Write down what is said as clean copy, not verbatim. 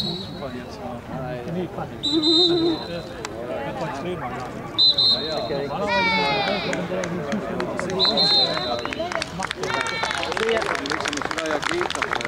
super jetzt mal. Nee, Quatsch. Das war Streber, ja. Ja, ja.